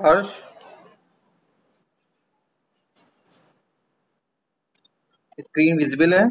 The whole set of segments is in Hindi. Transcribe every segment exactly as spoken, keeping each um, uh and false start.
हर्ष, स्क्रीन विजिबल है?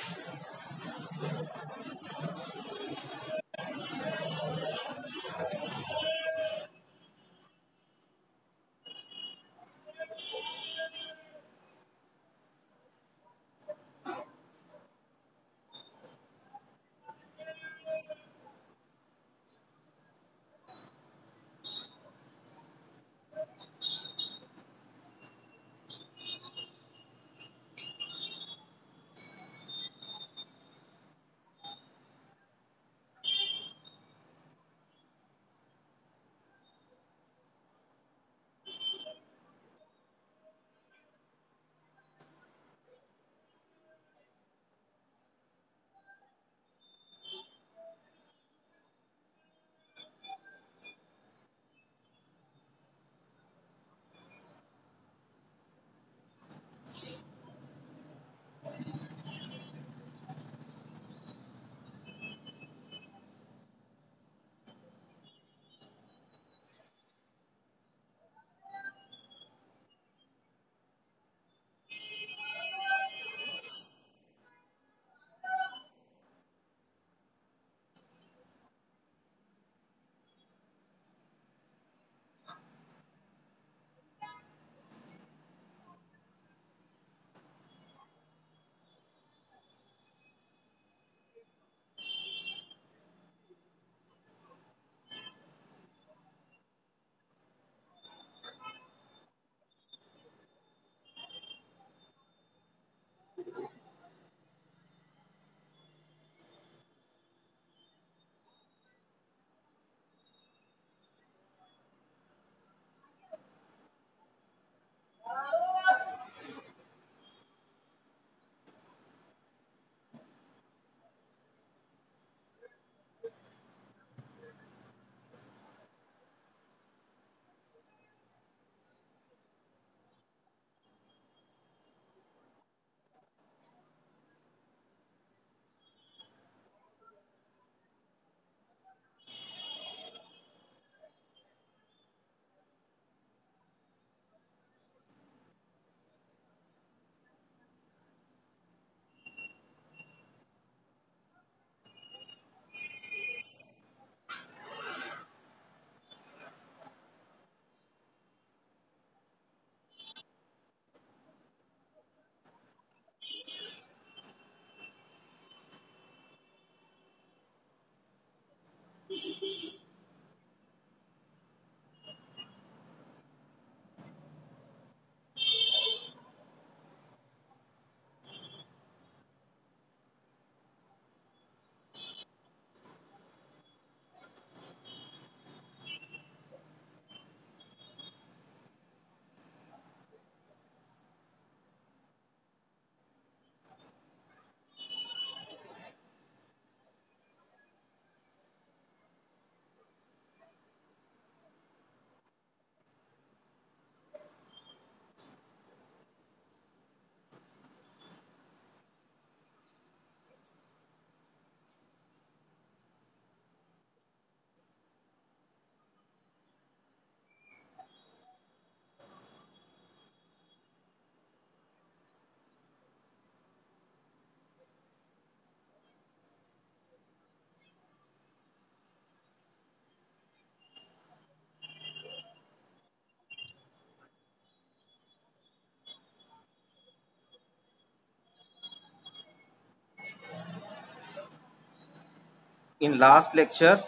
In last lecture,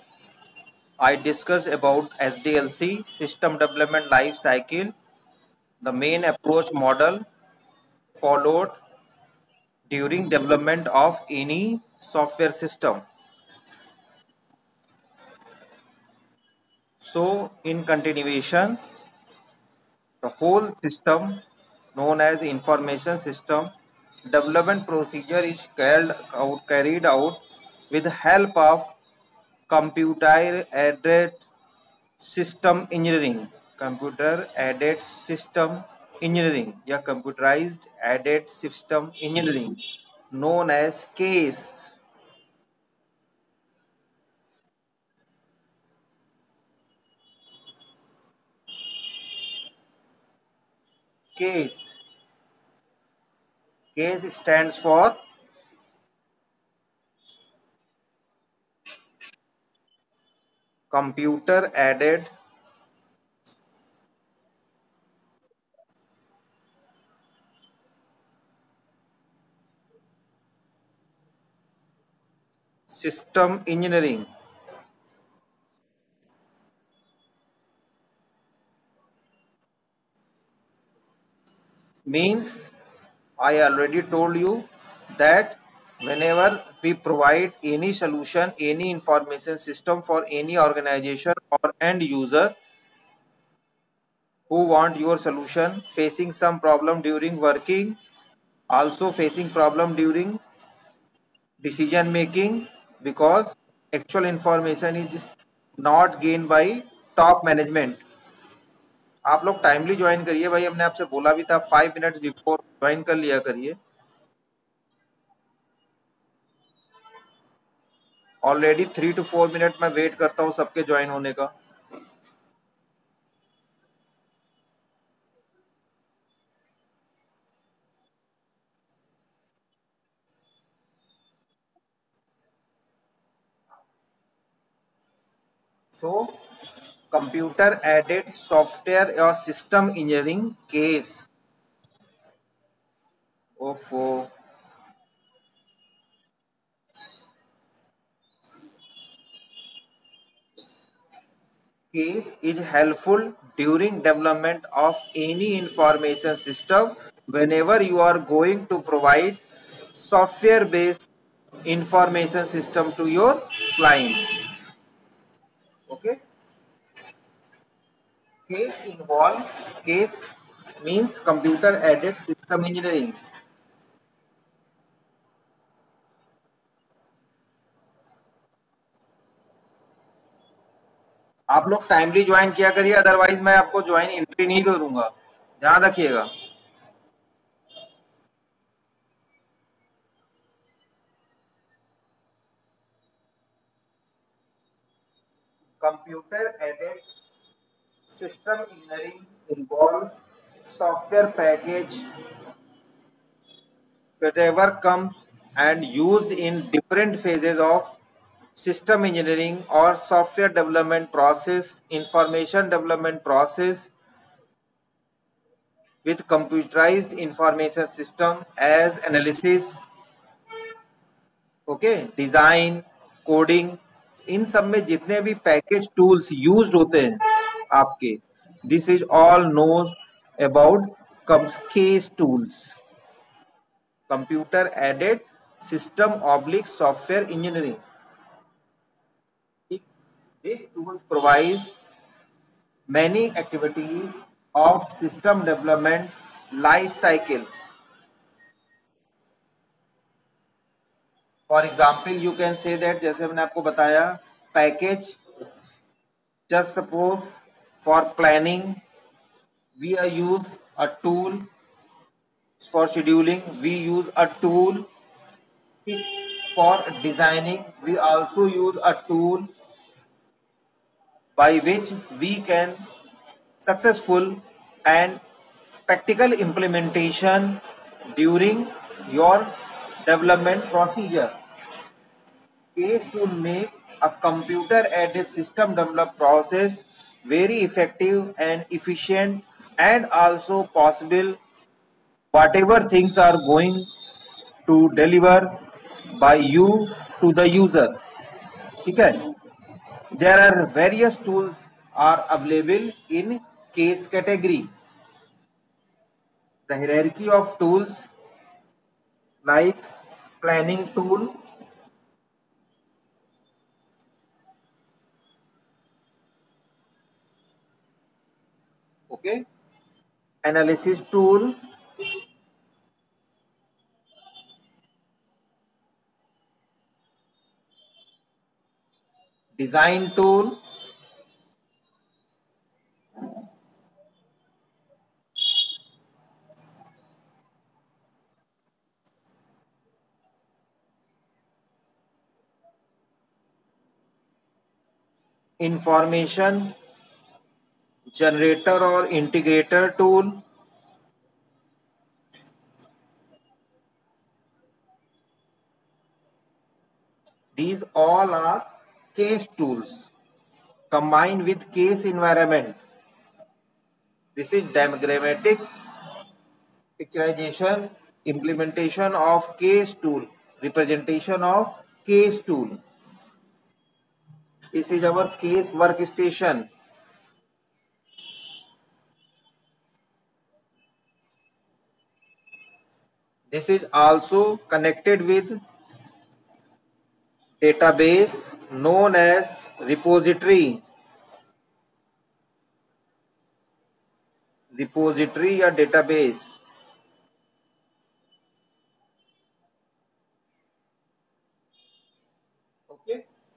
I discussed about S D L C, System Development Life Cycle, the main approach model followed during development of any software system. So, in continuation, the whole system known as information system development procedure is carried out, carried out with the help of computer aided system engineering, computer aided system engineering या computerized aided system engineering known as CASE. case. Case stands for computer aided system engineering. Means I already told you that whenever we provide any solution, any information system for any organization or end user who want your solution, facing some problem during working, also facing problem during decision making, because actual information is not gained by top management. आप लोग टाइमली ज्वाइन करिए भाई, हमने आपसे बोला भी था फाइव मिनट्स बिफोर ज्वाइन कर लिया करिए. Already three two four minute मैं वेट करता हूँ सबके ज्वाइन होने का. सो कंप्यूटर एडेड सॉफ्टवेयर और सिस्टम इंजीनियरिंग केस. ओफो. Case is helpful during development of any information system whenever you are going to provide software based information system to your client. Okay. Case involve, case means computer aided system engineering. आप लोग टाइमली ज्वाइन किया करिए, अदरवाइज मैं आपको ज्वाइन एंट्री नहीं करूंगा, ध्यान रखिएगा. Computer aided system engineering involves software package whatever comes and used in different phases of system engineering or software development process, information development process with computerized information system as analysis, okay, design, coding, इन सब में जितने भी पैकेज टूल्स यूज्ड होते हैं आपके, this is all knows about case tools. Computer aided system oblique software engineering. These tools provide many activities of system development life cycle. For example, you can say that, जैसे मैंने आपको बताया, package, just suppose for planning we use a tool, for scheduling we use a tool, for designing we also use a tool by which we can successful and practical implementation during your development procedure. Case to make a computer aided system develop process very effective and efficient, and also possible whatever things are going to deliver by you to the user. ठीक है. There are various tools are available in case category. The hierarchy of tools like planning tool, okay, analysis tool, design tool, information generator or integrator tool, These all are case tools combined with case environment. This is diagrammatic picturization, implementation of case tool, representation of case tool. This is our case workstation. This is also connected with database known as repository. Repository या database. ओके,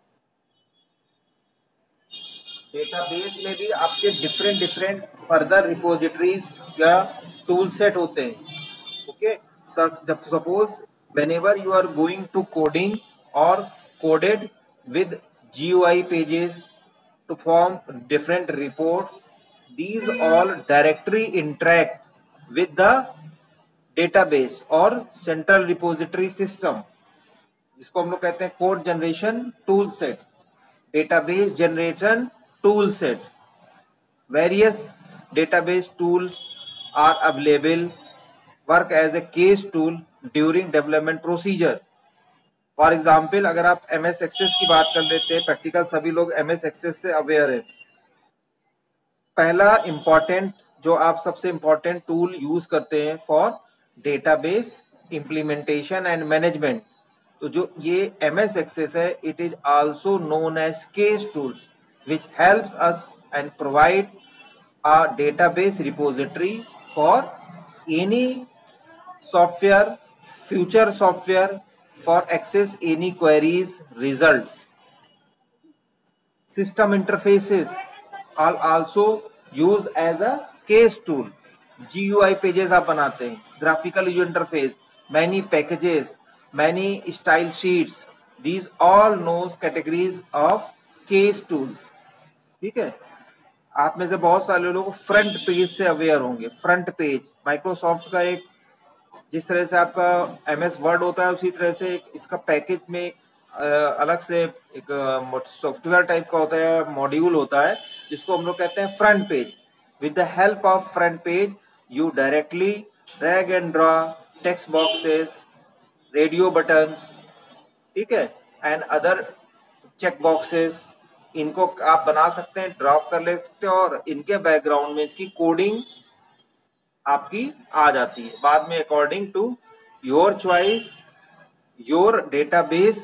डेटाबेस में भी आपके डिफरेंट डिफरेंट फर्दर रिपोजिटरीज या टूल सेट होते हैं. Okay, suppose whenever you are going to coding or coded with G U I pages to form different reports, these all directly interact with the database और central repository system, जिसको हम लोग कहते हैं code generation tool set, database generation tool set. Various database tools are available, work as a case tool during development procedure. For example, अगर आप एम एस एक्सेस की बात कर लेते हैं, प्रैक्टिकल सभी लोग एम एस एक्सेस से अवेयर है. पहला इंपॉर्टेंट जो आप सबसे इंपॉर्टेंट टूल यूज करते हैं for database implementation and management, तो जो ये एम एस एक्सेस है, it is also known as case tools which helps us and provide a database repository for any software, future software for access any queries results. System interfaces are also used as a case tool. G U I pages आप बनाते हैं, graphical user interface, many packages, many style sheets, these all knows categories of case tools. ठीक है, आप में से बहुत सारे लोग फ्रंट पेज से अवेयर होंगे. फ्रंट पेज माइक्रोसॉफ्ट का एक, जिस तरह से आपका एम एस वर्ड होता है, उसी तरह से इसका पैकेज में अलग से एक सॉफ्टवेयर टाइप का होता है, मॉड्यूल होता है, जिसको हम लोग कहते हैं front page. With the help of front page you directly drag and draw text boxes, radio buttons, ठीक है, एंड अदर चेक बॉक्सेस, इनको आप बना सकते हैं, ड्रॉप कर लेते हैं और इनके बैकग्राउंड में इसकी कोडिंग आपकी आ जाती है. बाद में according to your choice, your database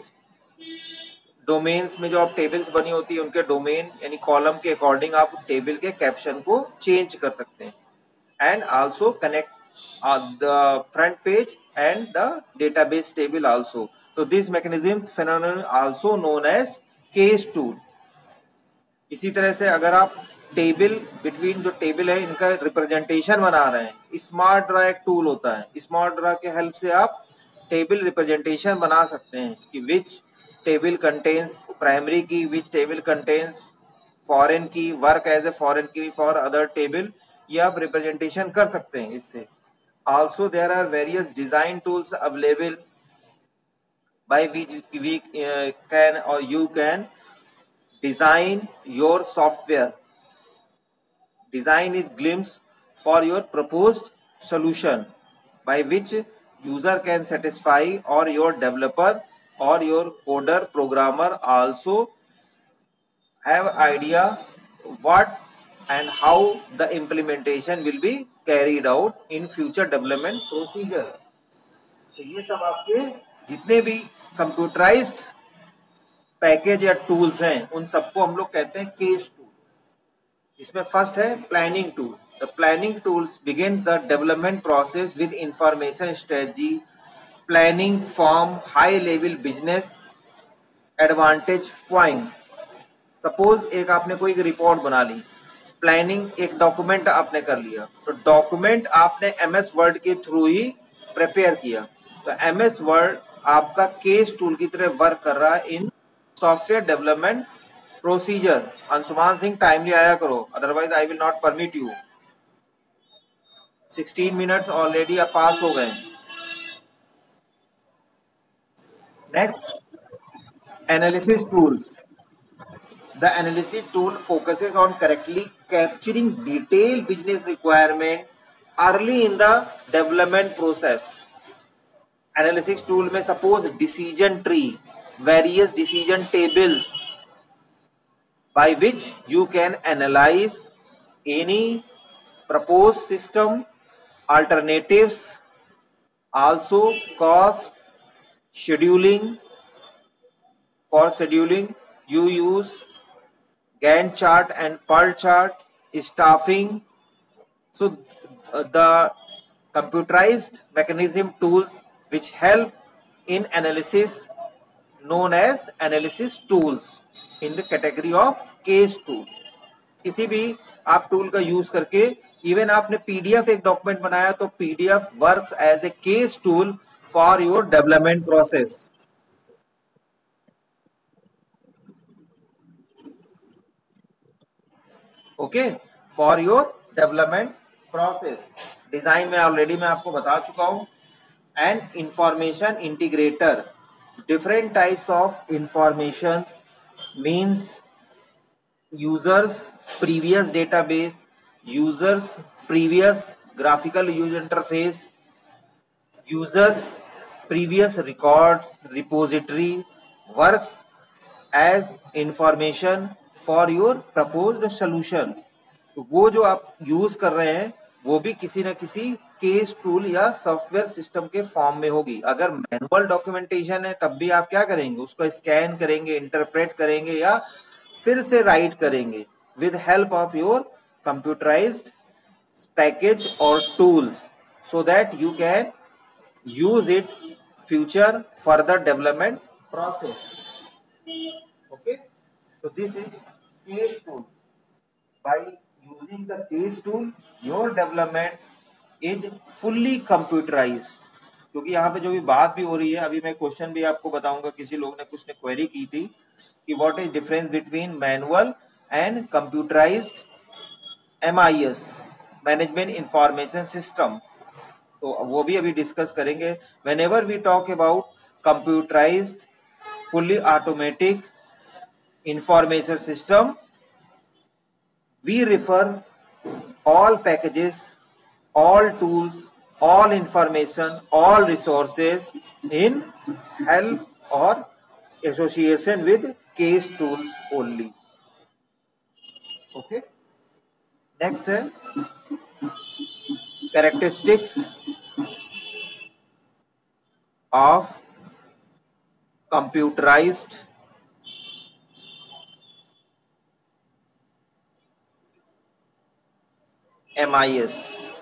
domains में जो आप टेबल्स बनी होती है, उनके डोमेन यानी कॉलम के अकॉर्डिंग आप टेबल के कैप्शन को चेंज कर सकते हैं. And also connect the front page and the database table also. तो this mechanism phenomenon also known as case tool. इसी तरह से अगर आप टेबल बिटवीन जो टेबल है इनका रिप्रेजेंटेशन बना रहे हैं, स्मार्ट ड्रा एक टूल होता है. स्मार्ट ड्रा के हेल्प से आप टेबल रिप्रेजेंटेशन बना सकते हैं कि विच table contains primary key, which table contains foreign key, work as a foreign key for other table, ये आप रिप्रेजेंटेशन कर सकते हैं इससे. Also there are various design tools available by which we can और you can design your software. Design is glimpse for your proposed solution by which user can satisfy, or your developer or your coder programmer also have idea what and how the implementation will be carried out in future development procedure. तो ये सब आपके जितने भी कंप्यूटराइज्ड पैकेज या टूल्स हैं, उन सबको हम लोग कहते हैं केस टूल. इसमें फर्स्ट है planning tool. The planning tools begin the development process with information strategy, planning form high level business advantage point. Suppose एक आपने कोई एक रिपोर्ट बना ली, प्लानिंग एक डॉक्यूमेंट आपने कर लिया, तो डॉक्यूमेंट आपने एम एस वर्ड के थ्रू ही प्रिपेयर किया, तो एम एस वर्ड आपका केस टूल की तरह वर्क कर रहा है in software development procedure. Anshuman Singh timely आया करो, otherwise I will not permit you. Sixteen minutes already अब पास हो गए. Next Analysis tools. The analysis tool focuses on correctly capturing detailed business requirement early in the development process. Analysis tool में suppose decision tree, various decision tables by which you can analyze any proposed system, alternatives, also cost, scheduling. For scheduling, you use Gantt chart and PERT chart, staffing. So uh, the computerized mechanism tools which help in analysis known as analysis tools in the category of case tool. किसी भी आप टूल का यूज करके इवन आपने पीडीएफ एक डॉक्यूमेंट बनाया तो PDF works as a case tool for your development process. Okay, for your development process. Design में ऑलरेडी मैं आपको बता चुका हूं. And information integrator, different types of information means users previous database, users previous graphical user interface, users previous records repository works as information for your proposed solution. तो वो जो आप यूज कर रहे हैं वो भी किसी न किसी केस टूल या सॉफ्टवेयर सिस्टम के फॉर्म में होगी. अगर मैनुअल डॉक्यूमेंटेशन है तब भी आप क्या करेंगे, उसको स्कैन करेंगे, इंटरप्रेट करेंगे या फिर से राइट करेंगे with help of your computerized package और tools so that you can use it future further development process. Okay, so this is case tool. By using the case tool, your development is fully computerized. क्योंकि यहाँ पे जो भी बात भी हो रही है, अभी मैं क्वेश्चन भी आपको बताऊंगा. किसी लोग ने कुछ ने क्वेरी की थी कि what is difference between manual and computerized M I S, management information system. तो वो भी अभी डिस्कस करेंगे. Whenever we talk about computerized fully automatic information system, we refer all packages, all tools, all information, all resources in help or association with case tools only. Okay, next है characteristics of computerized M I S.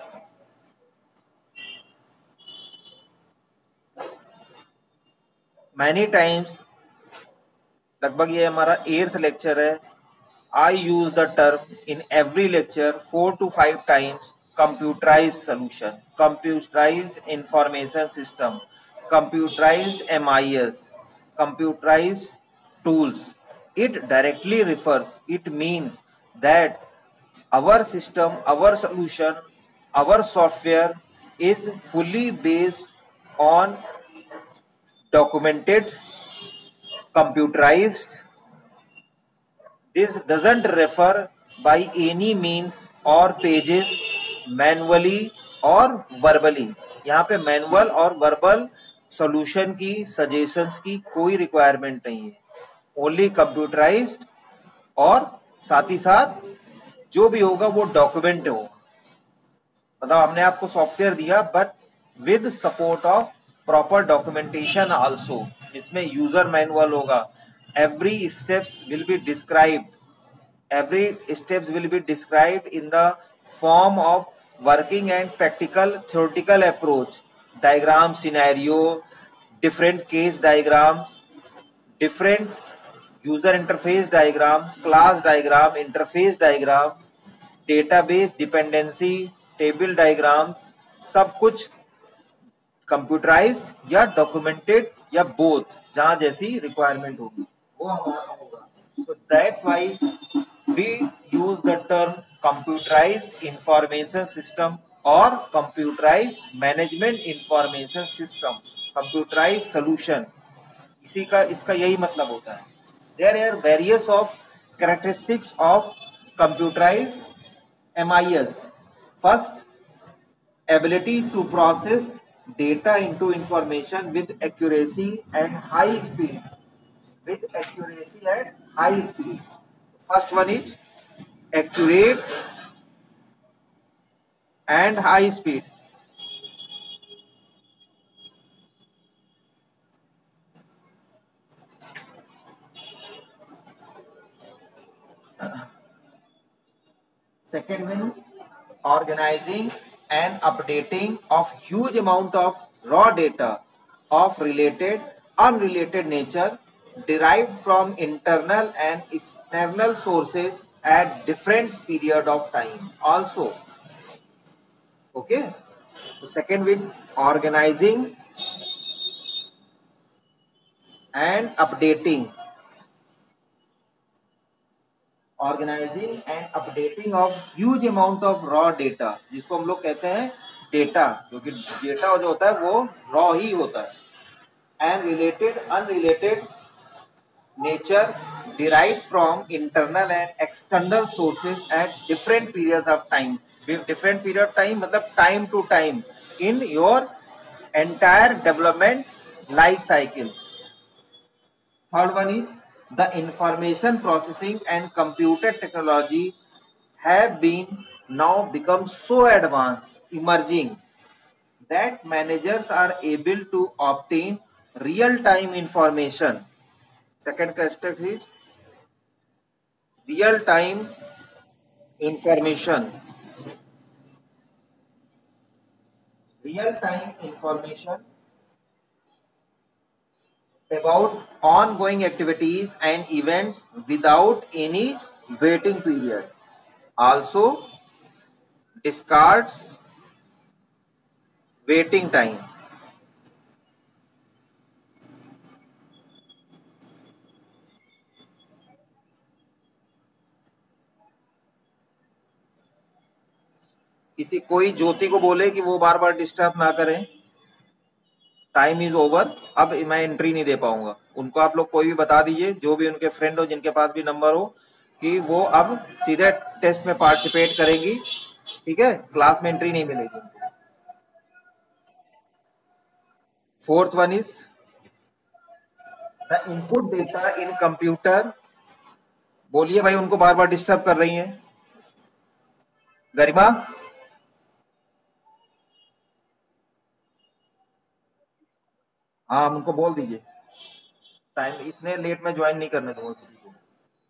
Many times, लगभग ये हमारा एर्थ लेक्चर है. I use the term in every lecture four to five times. Computerized solution, computerized information system, computerized M I S, computerized tools. It directly refers, it means that our system, our solution, our software is fully based on documented, computerized. This doesn't refer by any means or pages manually or verbally. यहाँ पे मैनुअल और वर्बल सॉल्यूशन की, सजेशंस की कोई रिक्वायरमेंट नहीं है. ओनली कंप्यूटराइज्ड और साथ ही साथ जो भी होगा वो डॉक्यूमेंट हो. मतलब हमने आपको सॉफ्टवेयर दिया but with support of proper documentation also. इसमें यूजर मैनुअल होगा. Every steps will be described, every steps will be described in the form of working and practical theoretical approach. Diagram, scenario, different case diagrams, different user interface diagram, class diagram, interface diagram, database dependency, table diagrams, सब कुछ कंप्यूटराइज्ड या डॉक्यूमेंटेड या बोथ, जहां जैसी रिक्वायरमेंट होगी वो हमारा होगा. तो that's why we use the term computerized information system और computerized management information system, computerized solution. इसी का इसका यही मतलब होता है। There are various of characteristics of computerized M I S. First, ability to process data into information with accuracy and high speed. With accuracy and high speed. First one is accurate and high speed. Second one, organizing and updating of huge amount of raw data of related unrelated nature derived from internal and external sources at different period of time also. Okay, so second with organizing and updating organizing and updating of huge amount of raw data, जिसको हम लोग कहते हैं डेटा, क्योंकि डेटा जो होता है वो रॉ ही होता है। And related unrelated nature derive from internal and external sources at different periods of time. Different period time मतलब time to time in your entire development life cycle. Third one is the information processing and computer technology have been now become so advanced, emerging, that managers are able to obtain real-time information. Second characteristic is real-time information. Real-time information about ongoing activities and events without any waiting period. Also discards waiting time. किसी कोई ज्योति को बोले कि वो बार बार डिस्टर्ब ना करें, टाइम इज ओवर, अब मैं एंट्री नहीं दे पाऊंगा। उनको आप लोग कोई भी बता दीजिए, जो भी उनके फ्रेंड हो, जिनके पास भी नंबर हो, कि वो अब सीधे टेस्ट में पार्टिसिपेट करेंगी, ठीक है, क्लास में एंट्री नहीं मिलेगी। Fourth one is the input data in computer. बोलिए भाई, उनको बार बार डिस्टर्ब कर रही हैं गरिमा। हाँ, उनको बोल दीजिए टाइम इतने लेट में ज्वाइन नहीं करने दूंगा किसी को,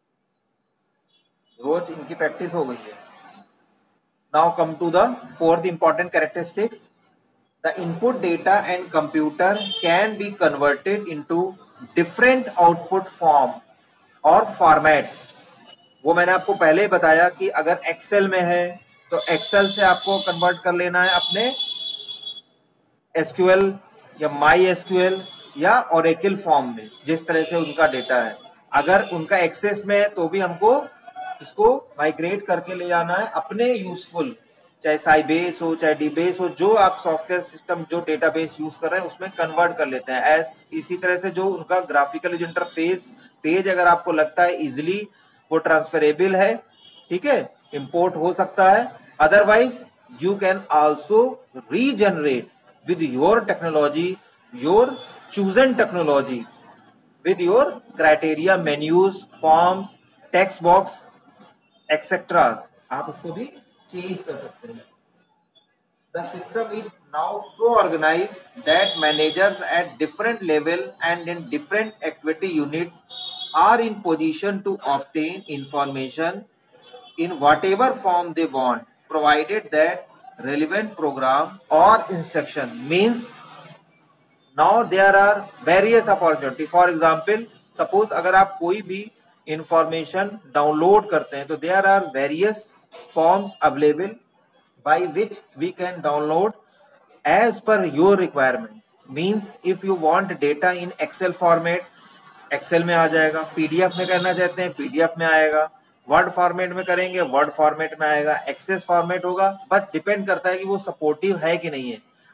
रोज इनकी प्रैक्टिस हो गई है। Now come to the fourth important characteristics. The input data and computer can be converted into different output form और फॉर्मेट्स। वो मैंने आपको पहले ही बताया कि अगर एक्सेल में है तो एक्सेल से आपको कन्वर्ट कर लेना है अपने एसक्यूएल या माई एसक्यूएल या ओरेकल फॉर्म में, जिस तरह से उनका डेटा है। अगर उनका एक्सेस में है तो भी हमको इसको माइग्रेट करके ले जाना है अपने यूजफुल, चाहे साइबेस हो चाहे डीबेस हो, जो आप सॉफ्टवेयर सिस्टम जो डेटाबेस यूज कर रहे हैं उसमें कन्वर्ट कर लेते हैं। एस इसी तरह से जो उनका ग्राफिकल इंटरफेस पेज अगर आपको लगता है इजिली वो ट्रांसफरेबल है, ठीक है, इंपोर्ट हो सकता है, otherwise you can also regenerate with your technology, your chosen technology, with your criteria, menus, forms, text box, et cetera. आप उसको भी चेंज कर सकते हैं। The system is now so organized that managers at different level and in different activity units are in position to obtain information in whatever form they want, provided that relevant program or instruction means now there are various opportunity. For example, suppose अगर आप कोई भी information download करते हैं तो there are various forms available by which we can download as per your requirement. Means if you want data in Excel format, Excel में आ जाएगा, पीडीएफ में करना चाहते हैं पीडीएफ में आएगा, वर्ड फॉर्मेट में करेंगे वर्ड फॉर्मेट में आएगा, एक्सेस फॉर्मेट होगा, बट डिपेंड करता है कि वो सपोर्टिव है कि नहीं है।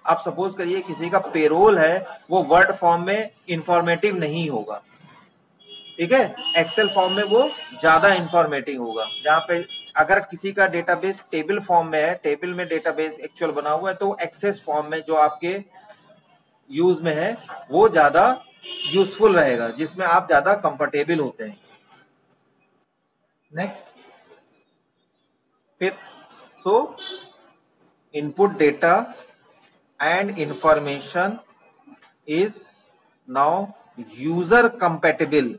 आप सपोज करिए किसी का पेरोल है, वो वर्ड फॉर्म में इंफॉर्मेटिव नहीं होगा, ठीक है, एक्सेल फॉर्म में वो ज्यादा इंफॉर्मेटिव होगा। जहां पे अगर किसी का डेटाबेस टेबल फॉर्म में है, टेबल में डेटाबेस एक्चुअल बना हुआ है, तो एक्सेस फॉर्म में जो आपके यूज में है वो ज्यादा यूजफुल रहेगा, जिसमें आप ज्यादा कंफर्टेबल होते हैं। Next, fifth, so input data and information is now user compatible.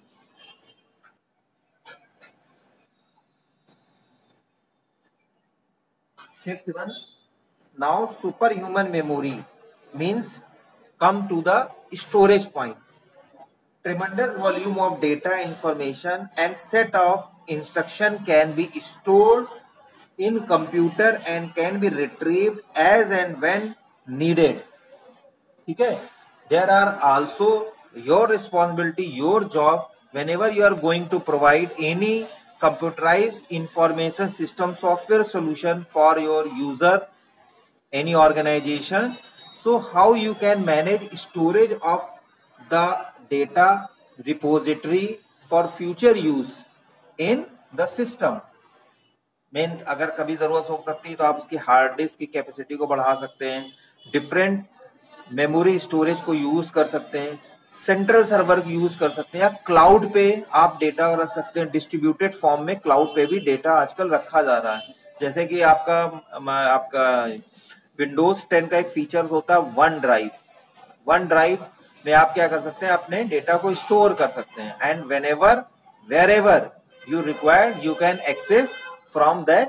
Fifth one, now superhuman memory means come to the storage point. Tremendous volume of data, information and set of instruction can be stored in computer and can be retrieved as and when needed. ठीक है, there are also your responsibility, your job whenever you are going to provide any computerized information system software solution for your user, any organization. So how you can manage storage of the data repository for future use in the system. मेन अगर कभी जरूरत हो सकती है तो आप उसकी हार्ड डिस्क की कैपेसिटी को बढ़ा सकते हैं, डिफरेंट मेमोरी स्टोरेज को यूज कर सकते हैं, सेंट्रल सर्वर यूज कर सकते हैं, या क्लाउड पे आप डेटा रख सकते हैं। डिस्ट्रीब्यूटेड फॉर्म में क्लाउड पे भी डेटा आजकल रखा जा रहा है। जैसे कि आपका आपका विंडोज टेन का एक फीचर होता है वन ड्राइव। वन ड्राइव में आप क्या कर सकते हैं, अपने डेटा को स्टोर कर सकते हैं, and whenever wherever you require you can access from that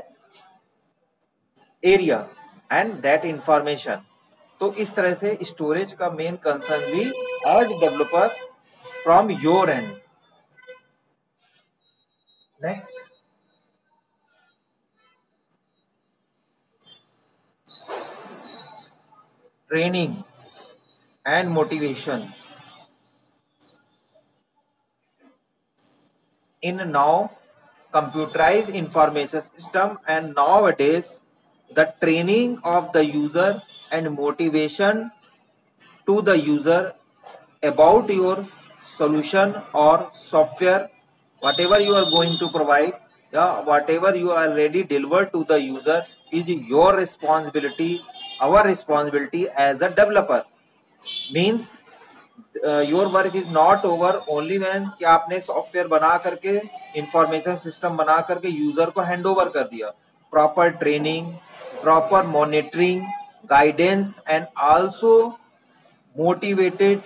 area and that information. तो इस तरह से स्टोरेज का मेन कंसर्न भी as developer from your end. Next, training and motivation in now computerized information system, and nowadays the training of the user and motivation to the user about your solution or software, whatever you are going to provide, yeah, whatever you are already delivered to the user is your responsibility, our responsibility as a developer. Means your work is not over only when कि आपने सॉफ्टवेयर बना करके इंफॉर्मेशन सिस्टम बना करके यूजर को हैंड ओवर कर दिया। Proper training, proper monitoring, guidance and also motivated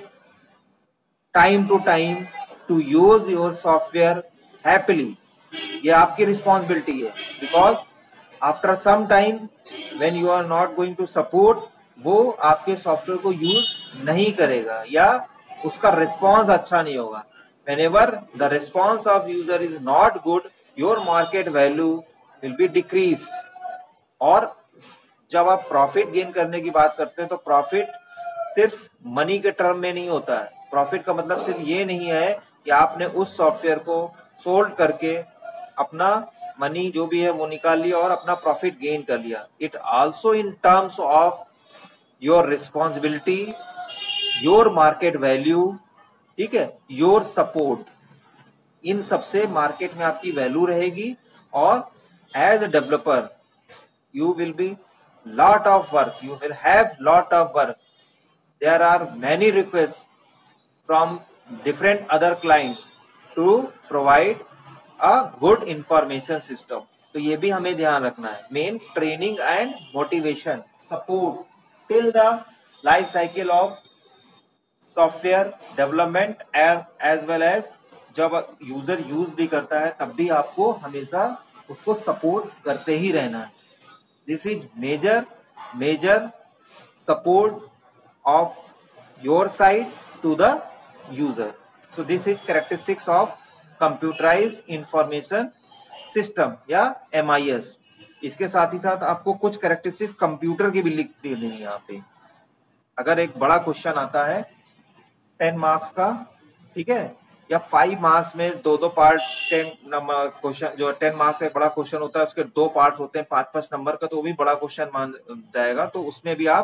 time to time to use your software happily, ये आपकी रिस्पॉन्सिबिलिटी है। Because after some time when you are not going to support, वो आपके सॉफ्टवेयर को यूज नहीं करेगा या उसका रिस्पॉन्स अच्छा नहीं होगा। whenever the response of user is not good, your market value will be decreased. और जब आप प्रॉफिट गेन करने की बात करते हैं तो प्रॉफिट सिर्फ मनी के टर्म में नहीं होता है। प्रॉफिट का मतलब सिर्फ ये नहीं है कि आपने उस सॉफ्टवेयर को सोल्ड करके अपना मनी जो भी है वो निकाल लिया और अपना प्रॉफिट गेन कर लिया। It also in terms of your responsibility, your market value, ठीक है, योर सपोर्ट, इन सबसे मार्केट में आपकी वैल्यू रहेगी। और as a developer you will be lot of work, you will have lot of work. There are many request from different other clients to provide a good information system. तो ये भी हमें ध्यान रखना है। Main training and motivation, support till the life cycle of software development as well as जब यूजर यूज भी करता है तब भी आपको हमेशा उसको सपोर्ट करते ही रहना है। This is major major support of your side to the user. So this is characteristics of computerized information system या एम आई एस। इसके साथ ही साथ आपको कुछ कैरेक्टरिस्टिक्स कंप्यूटर की भी लिख देनी है यहाँ पे। अगर एक बड़ा क्वेश्चन आता है टेन मार्क्स का, ठीक है, या फाइव मार्क्स में दो दो पार्ट, टेन नंबर क्वेश्चन जो टेन मार्क्स का बड़ा क्वेश्चन होता है उसके दो पार्ट होते हैं पांच पांच नंबर का, तो वो भी बड़ा क्वेश्चन मान जाएगा। तो उसमें भी आप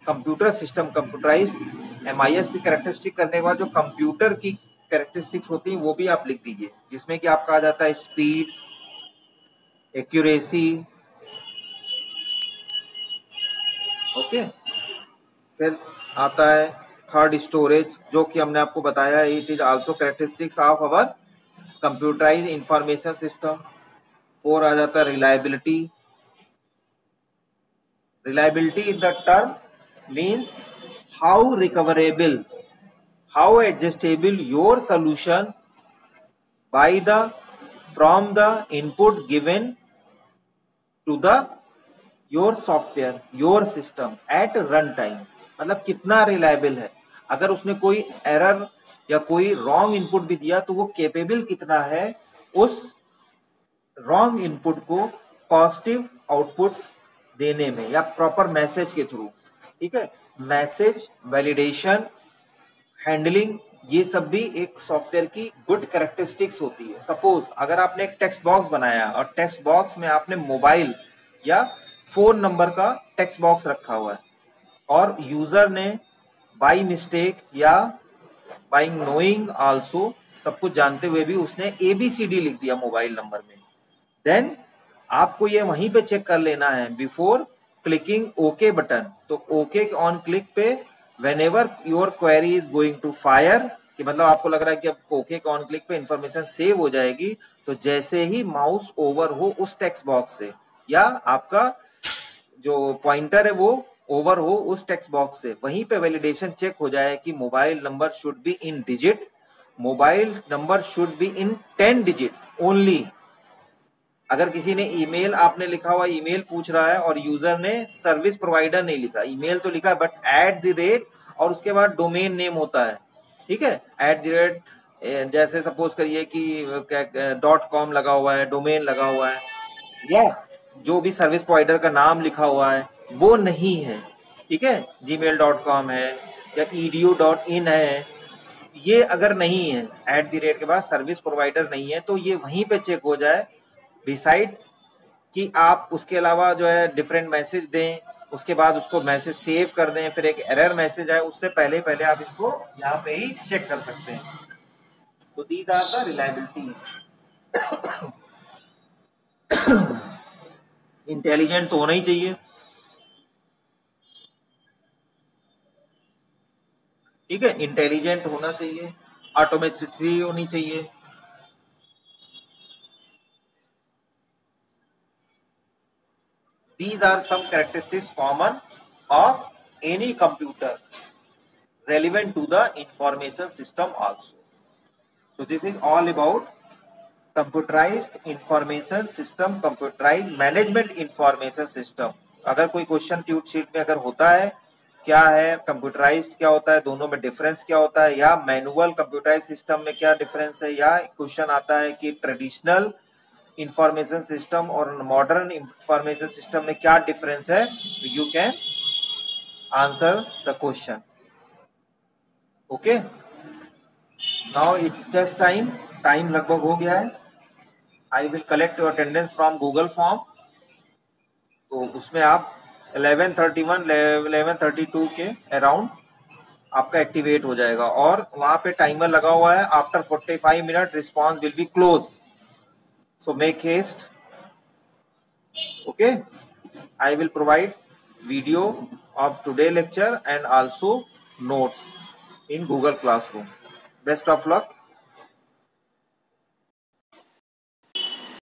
computer system computerized M I S की कैरेक्टरिस्टिक करने के बाद जो कंप्यूटर की कैरेक्टरिस्टिक्स होती हैं वो भी आप लिख दीजिए, जिसमें कि आपका आ जाता है स्पीड, एक्यूरेसी, ओके। फिर आता है थर्ड स्टोरेज, जो कि हमने आपको बताया it is also characteristics of our computerize information system. Four आ जाता है reliability. Reliability in the term means how recoverable, how adjustable your solution by the from the input given to the your software your system at run time. मतलब कितना रिलायबल है, अगर उसने कोई एरर या कोई रॉन्ग इनपुट भी दिया तो वो केपेबल कितना है उस रॉन्ग इनपुट को पॉजिटिव आउटपुट देने में या प्रॉपर मैसेज के थ्रू, ठीक है। मैसेज वैलिडेशन हैंडलिंग, ये सब भी एक सॉफ्टवेयर की गुड कैरेक्टरिस्टिक्स होती है। सपोज अगर आपने एक टेक्स्ट बॉक्स बनाया और टेक्स्ट बॉक्स में आपने मोबाइल या फोन नंबर का टेक्स्ट बॉक्स रखा हुआ है और यूजर ने बाय मिस्टेक या बाय नोइंग आल्सो, सब कुछ जानते हुए भी उसने एबीसीडी लिख दिया मोबाइल नंबर में, देन आपको ये वहीं पे चेक कर लेना है बिफोर क्लिकिंग ओके बटन। तो ओके ऑन क्लिक पे whenever your query is going to fire, कि मतलब आपको लग रहा है कि अब ओके ऑन क्लिक पे इंफॉर्मेशन सेव हो जाएगी, तो जैसे ही माउस ओवर हो उस टेक्स्ट बॉक्स से या आपका जो पॉइंटर है वो ओवर हो उस टेक्स्ट बॉक्स से, वहीं पे वैलिडेशन चेक हो जाए कि mobile number should be in digit, mobile number should be in ten digit only. अगर किसी ने ईमेल आपने लिखा हुआ ईमेल पूछ रहा है और यूजर ने सर्विस प्रोवाइडर नहीं लिखा, ईमेल तो लिखा बट एट द रेट और उसके बाद डोमेन नेम होता है, ठीक है, एट द रेट, जैसे सपोज करिए कि डॉट कॉम लगा हुआ है, डोमेन लगा हुआ है, या जो भी सर्विस प्रोवाइडर का नाम लिखा हुआ है वो नहीं है, ठीक है, जीमेल डॉट कॉम है या ईडीयू डॉट इन है, ये अगर नहीं है, एट द रेट के बाद सर्विस प्रोवाइडर नहीं है, तो ये वहीं पे चेक हो जाए। बिसाइड कि आप उसके अलावा जो है डिफरेंट मैसेज दें, उसके बाद उसको मैसेज सेव कर दें, फिर एक एरर मैसेज आए, उससे पहले पहले आप इसको यहाँ पे ही चेक कर सकते हैं। तो these are the reliability. Intelligent तो होना ही चाहिए, ठीक है, इंटेलिजेंट होना चाहिए, ऑटोमेसिटी होनी चाहिए। These are some characteristics common of any computer relevant to the information system also. So this is all about computerized information system, computerized management information system. अगर कोई क्वेश्चन ट्यूट शीट में अगर होता है क्या है कंप्यूटराइज्ड क्या होता है, दोनों में डिफरेंस क्या होता है, या मैनुअल कंप्यूटराइज्ड सिस्टम में क्या डिफरेंस है, या क्वेश्चन आता है कि ट्रेडिशनल इंफॉर्मेशन सिस्टम और मॉडर्न इंफॉर्मेशन सिस्टम में क्या डिफरेंस है, you can answer the question. Okay, now it's test time, time लगभग हो गया है। I will collect your attendance from Google form, तो उसमें आप eleven thirty one eleven thirty two के अराउंड आपका एक्टिवेट हो जाएगा और वहां पे टाइमर लगा हुआ है, after forty five minute response will be close, so make haste. Okay, I will provide video of today lecture and also notes in Google Classroom. Best of luck.